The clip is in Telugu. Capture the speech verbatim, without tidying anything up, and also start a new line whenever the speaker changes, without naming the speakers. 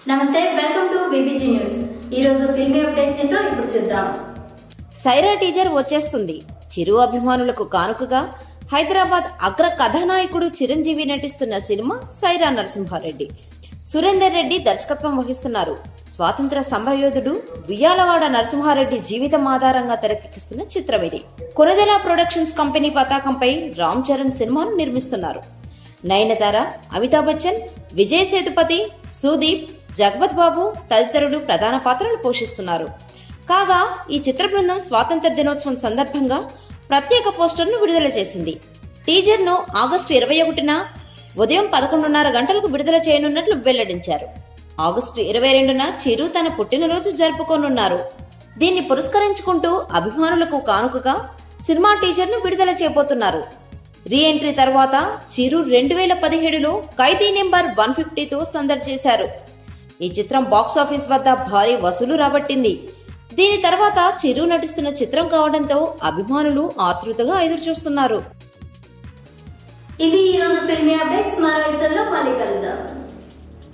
నమస్తే, వెల్కమ్ టు బీబీజీ న్యూస్. ఈ రోజు ఫిల్మీ అప్డేట్స్ ఏంటో ఇప్పుడు చూద్దాం.
సైరా టీజర్ వచ్చేస్తుంది. చిరు అభిమానులకు కానుకగా హైదరాబాద్ అగ్ర కథానాయకుడు చిరంజీవి నటిస్తున్న సినిమా సైరా నరసింహారెడ్డి. సురేందర్ రెడ్డి దర్శకత్వం వహిస్తున్నారు. స్వాతంత్ర సమరయోధుడు వియ్యాలవాడ నరసింహారెడ్డి జీవితం ఆధారంగా తెరకెక్కిస్తున్న చిత్రం ఇది. కొనదెల ప్రొడక్షన్స్ కంపెనీ పతాకంపై రామ్ చరణ్ సినిమాను నిర్మిస్తున్నారు. నయనతార, అమితాబ్ బచ్చన్, విజయ్ సేతుపతి, సుదీప్, జగపత్ బాబు తదితరులు ప్రధాన పాత్రలు పోషిస్తున్నారు. కాగా ఈ చిత్ర బృందం స్వాతంత్ర దినోత్సవం సందర్భంగా ప్రత్యేక పోస్టర్ ను విడుదల చేసింది. టీజర్ ను ఆగస్టు ఇరవై ఒకటిన ఉదయం పదకొండున్నర గంటలకు విడుదల చేయనున్నట్లు వెల్లడించారు. ఆగస్టు ఇరవై రెండున చిరు తన పుట్టినరోజు జరుపుకోనున్నారు. దీన్ని పురస్కరించుకుంటూ అభిమానులకు కానుకగా సినిమా టీజర్ ను విడుదల చేయబోతున్నారు. రీ ఎంట్రీ తర్వాత చిరు రెండు వేల పదిహేడులో ఖైదీ నెంబర్ వన్ ఫిఫ్టీతో సందడి చేశారు. ఈ చిత్రం బాక్సాఫీస్ వద్ద భారీ వసూలు రాబట్టింది. దీని తర్వాత చిరు నటిస్తున్న చిత్రం కావడంతో అభిమానులు ఆతృతగా ఎదురు చూస్తున్నారు.
ఇది ఈ రోజు ఫిల్మీ అప్డేట్స్. మరో ఎపిసోడ్ లో మళ్ళీ కలుద్దాం.